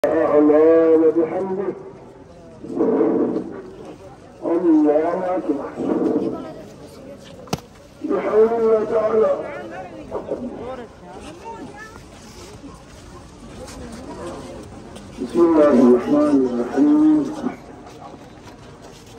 أعلى وبحمده الله أكبر بحول الله تعالى. بسم الله الرحمن الرحيم.